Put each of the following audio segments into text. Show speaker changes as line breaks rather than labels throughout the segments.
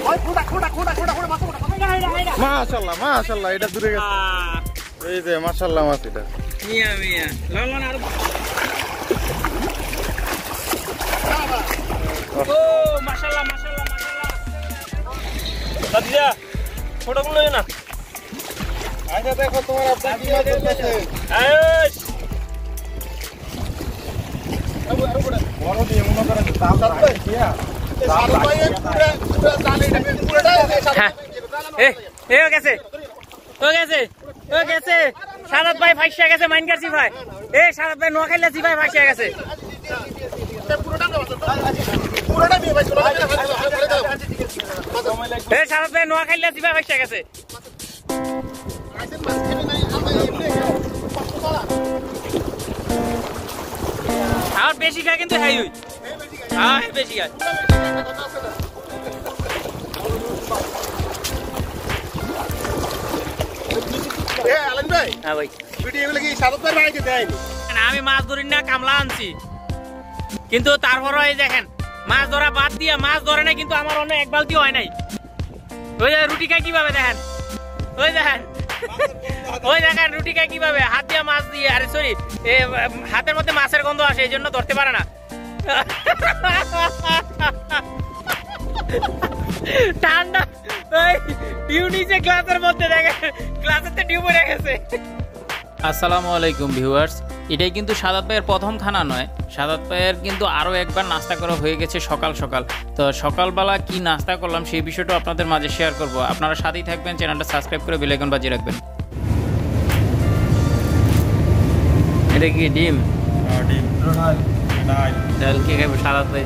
মাশাআল্লাহ মাশাআল্লাহ এটা দূরে গেছে এই যে মাশাআল্লাহ মাছ এটা
মিয়া মিয়া লন আর ও মাশাআল্লাহ মাশাআল্লাহ মাশাআল্লাহ দাদিয়া ফটোগুলো না
আচ্ছা দেখো তোমার আপনি কি মাছ ধরতেছে
আয়শ
বড় দিয়ে মনে করে তাপ রাখে কিয়া তাপ ভাই পুরো জালে ঢাকে পুরোটা
এ গেছে ও গেছে সাদাত ভাই ফাইসা গেছে মাইনকার জি ভাই এই সাদাত ভাই নোয়াখাইলা জি ভাই ফাইসা গেছে
পুরোটা দিয়ে ভাই চলো
এই সাদাত ভাই নোয়াখাইলা জি ভাই ফাইসা গেছে আর বেশি খায় কিন্তু হ্যাঁ ওই হ্যাঁ বেশি খায় আমি মাছ ধরি না কামলা আনছি কিন্তু তারপরে এই দেখেন মাছ ধরা বাদ দিয়া মাছ ধরে না কিন্তু আমার অন্য এক বালতি হয় নাই ওই রুটি খাই কিভাবে দেখেন ওই দেখেন ওই দেখেন রুটি খাই কিভাবে হাত দিয়া মাছ দিয়ে আরে সরি হাতের মধ্যে মাছের গন্ধ আসে এই জন্য ধরতে পারে না ঠান্ডা গ্লাসের মধ্যে দেখেন গ্লাসের তো টিউব পড়ে গেছে। আসসালামু আলাইকুম ভিউয়ার্স, এটাই কিন্তু সাদাত ভাইয়ের প্রথম খানা নয়, সাদাত ভাইয়ের কিন্তু আরও একবার নাস্তা করা হয়ে গেছে সকাল সকাল। তো সকালবেলা কি নাস্তা করলাম সেই বিষয়টা আপনাদের মাঝে শেয়ার করব। আপনারা সাথেই থাকবেন, চ্যানেলটা সাবস্ক্রাইব করে বেল আইকন বাজিয়ে রাখবেন। এটা কি ডিম?
ডিম নাই
ডাল কি খাবে সাদাত ভাই?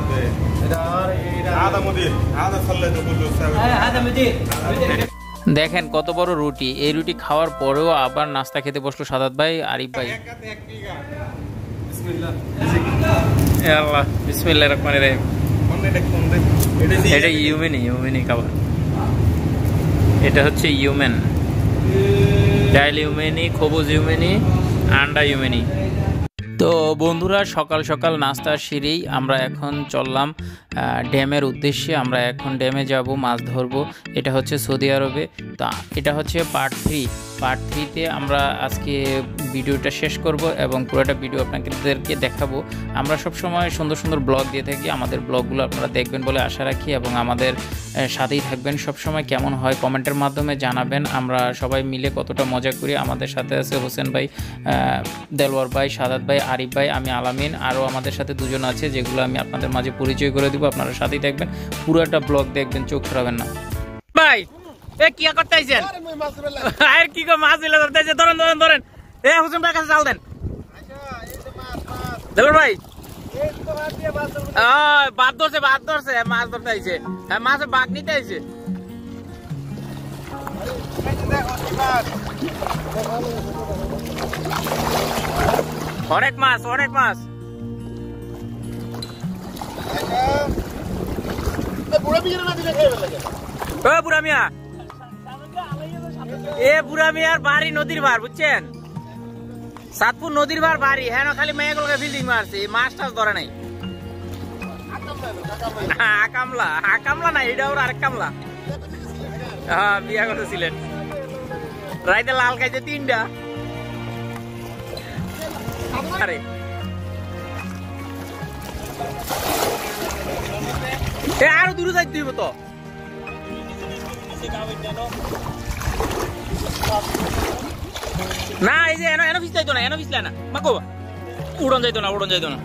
দেখেন কত বড় রুটি, এই রুটি খাওয়ার পরেও আবার নাস্তা খেতে বসলো সাদাত ভাই, আরিফ ভাই। বিসমিল্লাহির রহমানির রহিম। এটা ইউমেনি খাবার, এটা হচ্ছে ইউমেন, ডাল ইউমেনি, খবুজ ইউমেনি, আন্ডা ইউমেনি। তো বন্ধুরা সকাল সকাল নাস্তা সেরেই আমরা এখন চললাম ড্যামের উদ্দেশ্যে। আমরা এখন ড্যামে যাব, মাছ ধরবো। এটা হচ্ছে সৌদি আরবে। তা এটা হচ্ছে পার্ট 3। পার্ট 3তে আমরা আজকে ভিডিওটা শেষ করব এবং পুরোটা ভিডিও আপনাদেরকে দেখাবো। আমরা সব সময় সুন্দর সুন্দর ব্লগ দিয়ে থাকি, আমাদের ব্লগগুলো আপনারা দেখবেন বলে আশা রাখি এবং আমাদের সাথেই থাকবেন সব সময়। কেমন হয় কমেন্টের মাধ্যমে জানাবেন, আমরা সবাই মিলে কতটা মজা করি। আমাদের সাথে আছে হোসেন ভাই, দেলোয়ার ভাই, সাদাত ভাই, আরিফ ভাই, আমি আলামিন, আরও আমাদের সাথে দুজন আছে যেগুলো আমি আপনাদের মাঝে পরিচয় করে দিব। আপনারা সাথেই থাকবেন, পুরোটা ব্লগ দেখবেন, চোখ সরাবেন না। ভাই এ কি করতে আইছেন? আর কি গো মাছ দিলে ধরতে আইছে? ধরেন ধরেন ধরেন। এ হোসেন ভাই কাছে চাল দেন। দেলোয়ার ভাই বাদ ধরছে মাছ ধরতে আইছে। হ্যাঁ মাছের বাঘ নিতে আইছে। অনেক মাছ বুড়া মিয়া, বুড়া মিয়ার বাড়ি নদীর ভার, বুঝছেন? সাতপুর নদীর ভার বাড়ি। হ্যাঁ খালি মেয়েগুলোকে ফিল্ডিং মারছে, মাছ টাছ ধরে নাই। কামলা নাই, এটা ওর আরেক কামলা। হ্যাঁ বিয়া করেছিলেন, রাইতে লাল খাইছে 3টা। আরে আরো দূরে যাই দিব তো। না এই যে এনো ফিস যাইতো না, এনো ফিসলে না মাকো, উড়ন যাইতো না।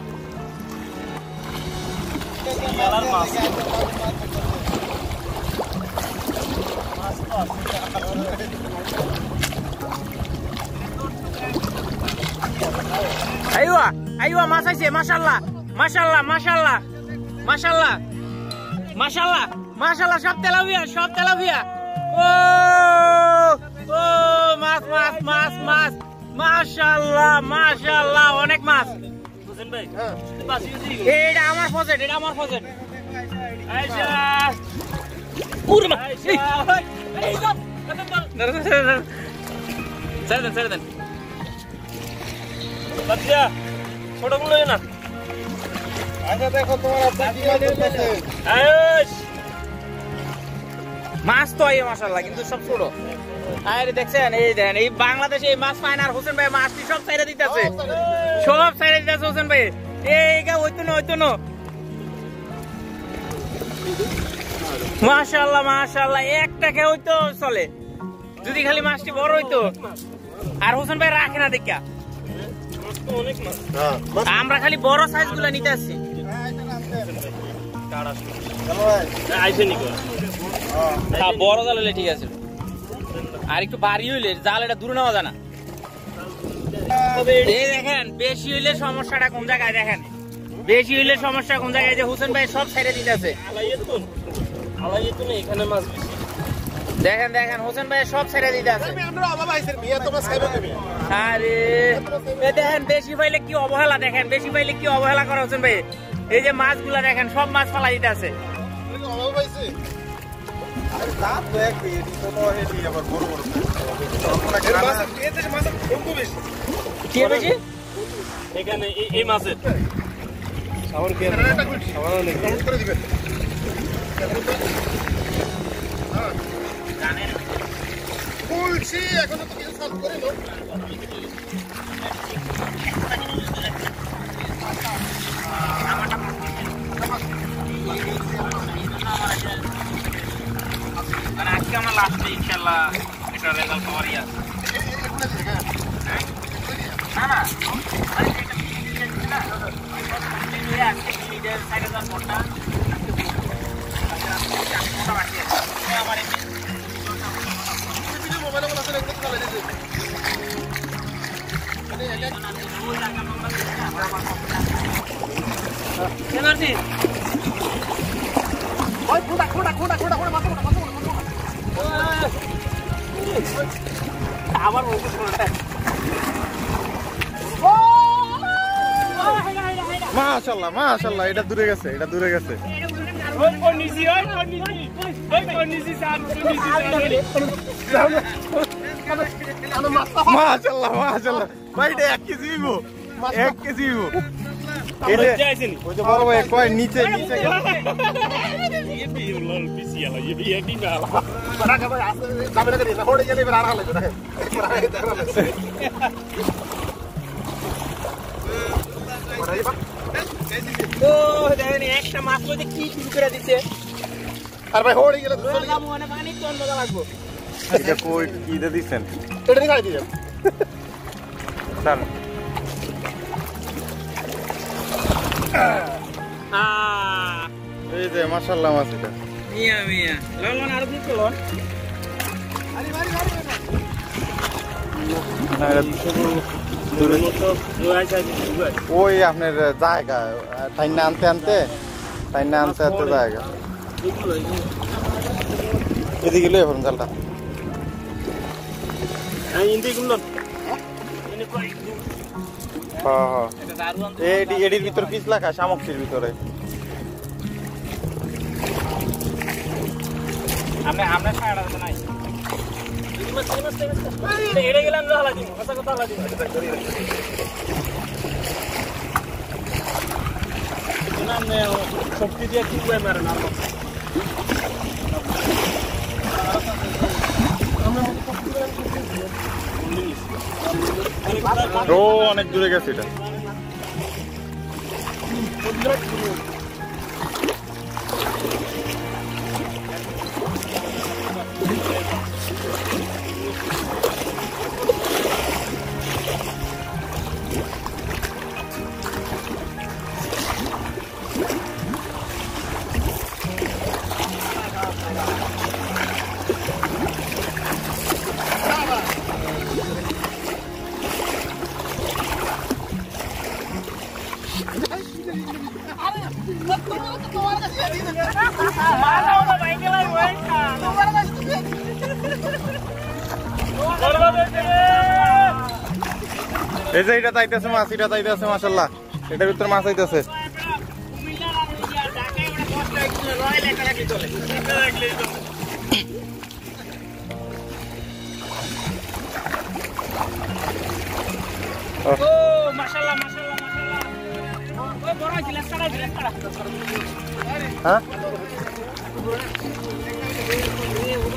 আইওয়া মাছ আইছে, মাশাআল্লাহ মাশাআল্লাহ মাশাআল্লাহ মাশাআল্লাহ মাশাআল্লাহ মাশাআল্লাহ, সব তেলাপিয়া। ও ও মাছ মাছ মাছ মাছ, মাশাআল্লাহ অনেক মাছ। হোসেন ভাই এটা আমার ফজেট, আচ্ছা পুরো মাছ। এই সব ছেড়ে দেন বাচ্চা, ছোটগুলো না। আচ্ছা দেখো তোমার আপনি কি মাছ ধরতেছে? আয়শ মাছ তো এই মাশাআল্লাহ কিন্তু সব ছোট। আরে দেখছেন এই দেখেন এই বাংলাদেশে এই মাছ পায় না আর হোসেন ভাই মাছটি সব ছাইড়া দিতেছে, সব ছাইড়া দিতেছে হোসেন ভাই। এইগা হইতো না মাশাআল্লাহ মাশাআল্লাহ, একটা খেয়ে হইতো চলে যদি খালি মাছটি বড় হইতো। আর হোসেন ভাই রাখে না দেখা, আমরা খালি বড় সাইজ গুলা নিতে আসছি। বড় জাল হলে ঠিক আছে, আর একটু বাড়ি হইলে জাল এটা দূরে নেওয়া যায় না। এই দেখেন বেশি হইলে সমস্যাটা কোন জায়গায়, দেখেন বেশি হইলে সমস্যা কোন জায়গায়, যে হোসেন ভাই সব ছেড়ে দিতেছে। দেখেন দেখেন হোসেন ভাই সব ছেড়ে দিতে আছে। আরে দেখেন বেশি পাইলে কি অবহেলা, দেখেন বেশি পাইলে কি অবহেলা করে হোসেন ভাই। এই যে মাছগুলা দেখেন সব মাছ ফালাই দিতে আছে।
এখানে এই মাছের
বলছি এখনো তো কিছু সার্ভ করে নো।
মানে আজকে আমরা লাস্টে ইনশাআল্লাহ এটা রেজাল্ট পাওয়ারই আছে। না না আবার
মাশাআল্লাহ মাশাআল্লাহ, এটা দূরে গেছে, এটা দূরে গেছে। মাশাআল্লাহ মাশাআল্লাহ ভাই, এটা 1 কেজি হইবো, 1 কেজি হইবো। এটা ওই যে বড় ভাই কয় নিচে নিচে
একটা মাছ কি শুরু করে দিচ্ছে।
আর ভাই হয়ে গেলে
পানি তো অন্য লাগবো।
এটা কই কি দিয়ে দিছেন? এটা নিয়ে খাই দিবেন দাঁড়ান। এই যে মাশাআল্লাহ মাছ, এটা
মিয়া মিয়া ললন আর দিতে লন।
ওই আপনার জায়গা টাইনা আনতে আনতে জায়গা এদিকে লয়ে ফেলুন জালটা। এডির ভিতর পিস লাখা সামগ্রীর ভিতরে
আমরা ছাড়া নাই এড়ে গেলাম
শক্তি দিয়ে কি মারে না।
ও অনেক দূরে গেছে এটা। এই যে এটা চাইতেছে মাছ, এটা চাইতেছে মাশাআল্লাহ, এটার ভিতরে মাছ চাইতেছে।
মাশাআল্লাহ মাশাআল্লাহ মাশাআল্লাহ, ওই বড় গিলাস কাটা। হ্যাঁ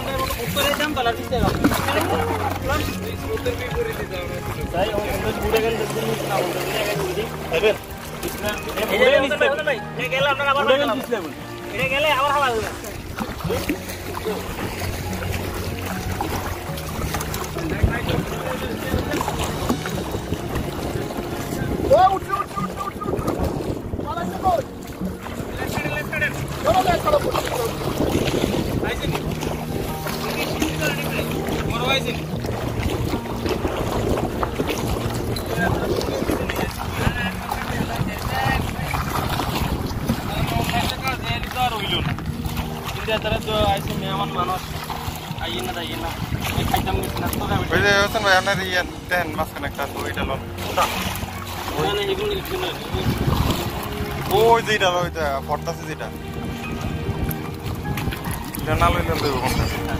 ওই যেটা ফটতাছে যেটা এটা না লইলে দেবো কোনটা